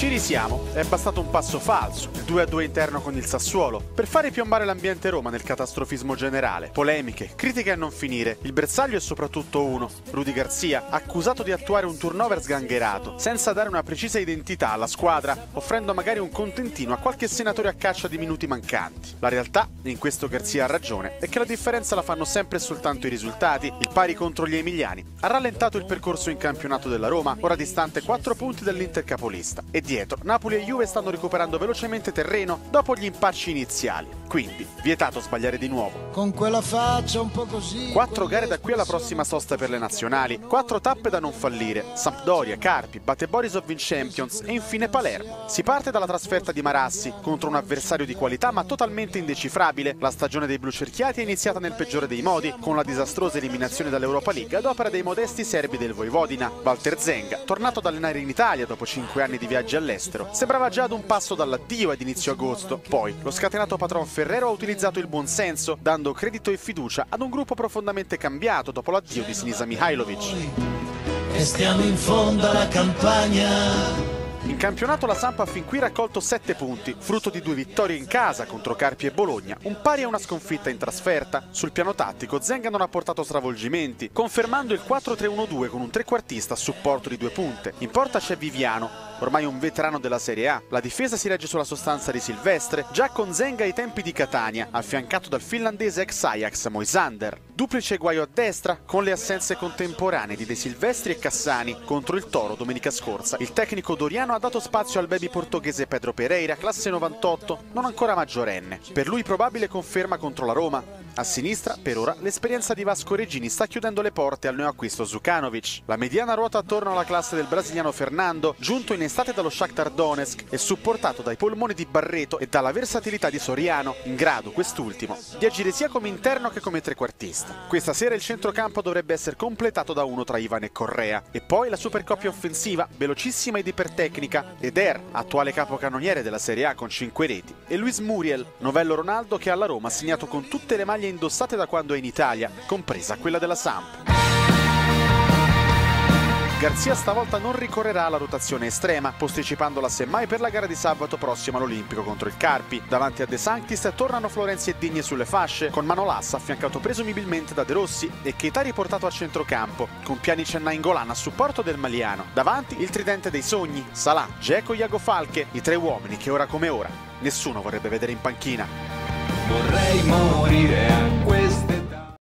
Ci risiamo, è bastato un passo falso, il 2-2 interno con il Sassuolo, per fare piombare l'ambiente Roma nel catastrofismo generale. Polemiche, critiche a non finire, il bersaglio è soprattutto uno, Rudy Garcia, accusato di attuare un turnover sgangherato, senza dare una precisa identità alla squadra, offrendo magari un contentino a qualche senatore a caccia di minuti mancanti. La realtà, in questo Garcia ha ragione, è che la differenza la fanno sempre e soltanto i risultati. Il pari contro gli emiliani ha rallentato il percorso in campionato della Roma, ora distante 4 punti dall'Inter capolista, e dietro Napoli e Juve stanno recuperando velocemente terreno dopo gli impacci iniziali. Quindi, vietato sbagliare di nuovo. Con quella faccia un po' così. 4 gare da qui alla prossima sosta per le nazionali, 4 tappe da non fallire: Sampdoria, Carpi, Bate Borisov in Champions e infine Palermo. Si parte dalla trasferta di Marassi contro un avversario di qualità ma totalmente indecifrabile. La stagione dei blucerchiati è iniziata nel peggiore dei modi, con la disastrosa eliminazione dall'Europa League ad opera dei modesti serbi del Vojvodina. Walter Zenga, tornato ad allenare in Italia dopo 5 anni di viaggi all'estero, sembrava già ad un passo dall'addio ad inizio agosto. Poi lo scatenato patron Ferrero ha utilizzato il buonsenso, dando credito e fiducia ad un gruppo profondamente cambiato dopo l'addio di Sinisa Mihajlovic. E stiamo in fondo alla campagna. In campionato la Samp ha fin qui raccolto 7 punti, frutto di 2 vittorie in casa contro Carpi e Bologna, un pari e una sconfitta in trasferta. Sul piano tattico Zenga non ha portato stravolgimenti, confermando il 4-3-1-2 con un trequartista a supporto di 2 punte. In porta c'è Viviano, ormai un veterano della Serie A. La difesa si regge sulla sostanza di Silvestre, già con Zenga ai tempi di Catania, affiancato dal finlandese ex Ajax Moisander. Duplice guaio a destra, con le assenze contemporanee di De Silvestri e Cassani. Contro il Toro domenica scorsa il tecnico doriano ha dato spazio al baby portoghese Pedro Pereira, classe 98, non ancora maggiorenne. Per lui probabile conferma contro la Roma. A sinistra, per ora, l'esperienza di Vasco Regini sta chiudendo le porte al neoacquisto Zukanovic. La mediana ruota attorno alla classe del brasiliano Fernando, giunto in estate dallo Shakhtar Donetsk e supportato dai polmoni di Barreto e dalla versatilità di Soriano, in grado, quest'ultimo, di agire sia come interno che come trequartista. Questa sera il centrocampo dovrebbe essere completato da uno tra Ivan e Correa. E poi la supercoppia offensiva, velocissima ed ipertecnica, Eder, attuale capocannoniere della Serie A con 5 reti, e Luis Muriel, novello Ronaldo che alla Roma ha segnato con tutte le maglie indossate da quando è in Italia, compresa quella della Samp. Garcia stavolta non ricorrerà alla rotazione estrema, posticipandola semmai per la gara di sabato prossimo all'Olimpico contro il Carpi. Davanti a De Sanctis tornano Florenzi e Digne sulle fasce, con Manolas affiancato presumibilmente da De Rossi e Keita riportato a centrocampo, con Pjanic e Nainggolan a supporto del Maliano. Davanti il tridente dei sogni, Salah, Dzeko, Iago Falche, i 3 uomini che ora come ora nessuno vorrebbe vedere in panchina. Vorrei morire